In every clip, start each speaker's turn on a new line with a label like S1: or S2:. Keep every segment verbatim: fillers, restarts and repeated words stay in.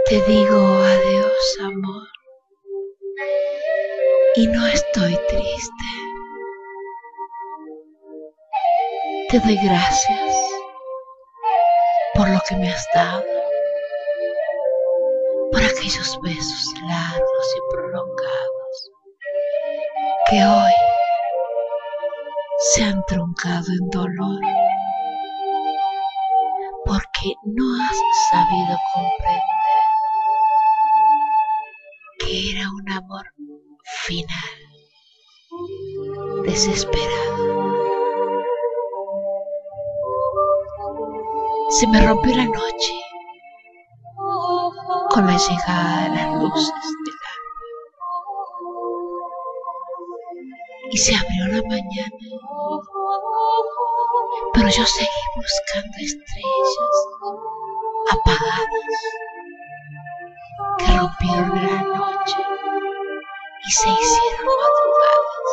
S1: Te digo adiós, amor, y no estoy triste. Te doy gracias por lo que me has dado, por aquellos besos largos y prolongados que hoy se han truncado en dolor, porque no has sabido comprender que era un amor final, desesperado. Se me rompió la noche con la llegada de las luces del alba, y se abrió la mañana, pero yo seguí buscando estrellas apagadas que rompieron la noche y se hicieron madrugadas.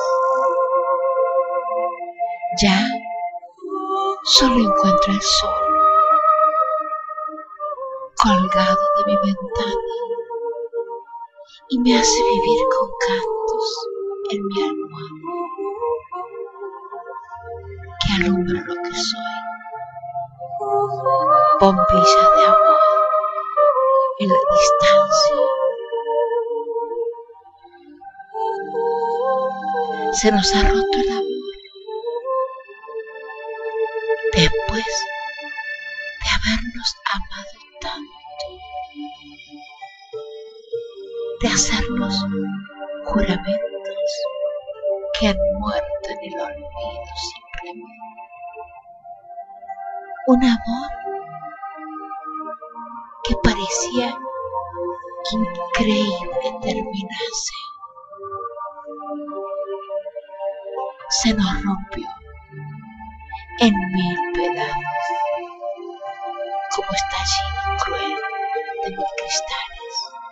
S1: Ya solo encuentro el sol colgado de mi ventana y me hace vivir con cantos en mi almohada que alumbra lo que soy, bombilla de amor en la distancia. Se nos ha roto el amor después de habernos amado tanto, de hacernos juramentos que han muerto en el olvido simplemente. Un amor que parecía increíble terminase, se nos rompió en mil pedazos, como estallido cruel de mil cristales.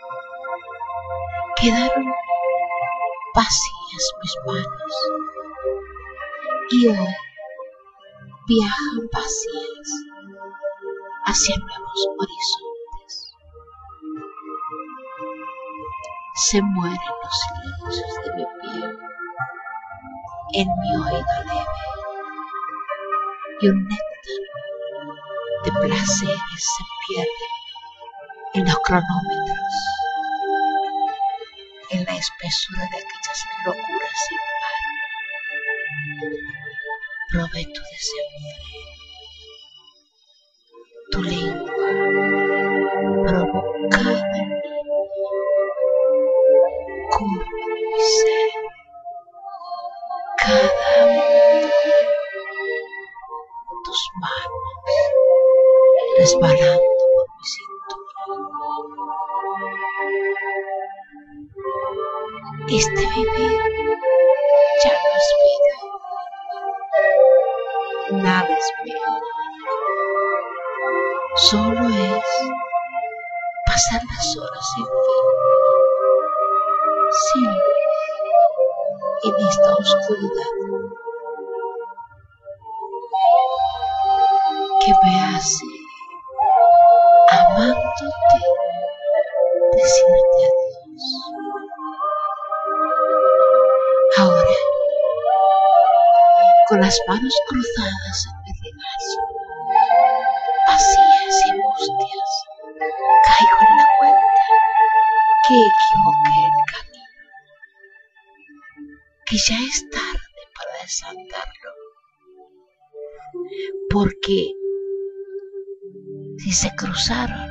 S1: Quedaron vacías mis manos y hoy viajan vacías hacia nuevos horizontes. Se mueren los lienzos de mi piel en mi oído leve, y un néctar de placeres se pierde en los cronómetros, en la espesura de aquellas locuras sin par. Probé tu desenfreno, tu lengua provocada en mí, curva mi ser, cada momento de tus manos resbalando por mi cintura. Este vivir ya no es vida, nada es mío, solo es pasar las horas sin fin, sin luz, en esta oscuridad que me hace, amándote, decirte adiós. Ahora, con las manos cruzadas en mi regazo, vacías y mustias, caigo en la cuenta que equivoqué el camino, que ya es tarde para desandarlo, porque si se cruzaron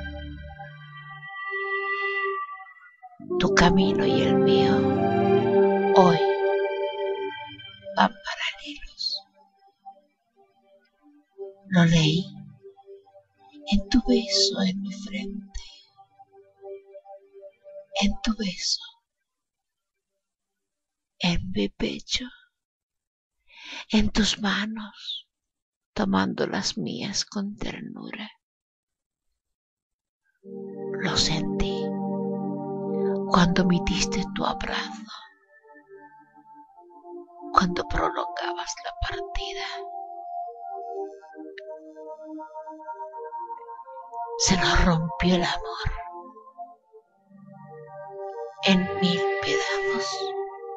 S1: tu camino y el mío, hoy van paralelos. Lo leí en tu beso en mi frente, en tu beso en mi pecho, en tus manos tomando las mías con ternura. Lo sentí cuando me diste tu abrazo, cuando prolongabas la partida. Se nos rompió el amor en mil pedazos.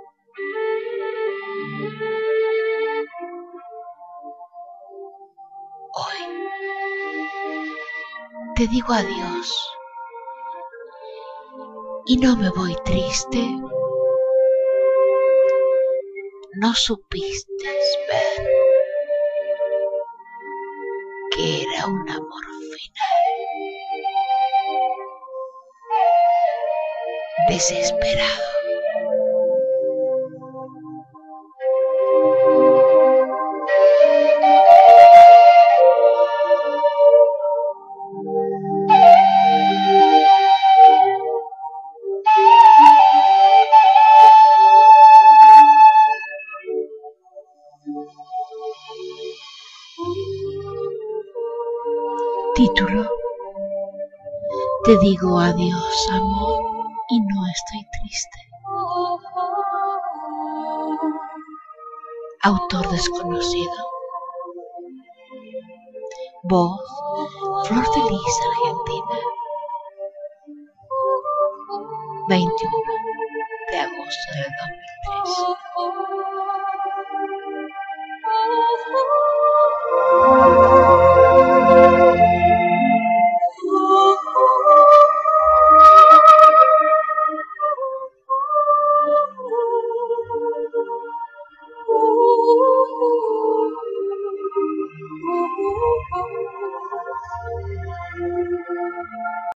S1: Hoy te digo adiós y no me voy triste. No supiste ver que era un amor final, desesperado. Título: te digo adiós, amor, y no estoy triste. Autor desconocido. Voz: Flor de Lis, Argentina. veintiuno de agosto del dos mil tres.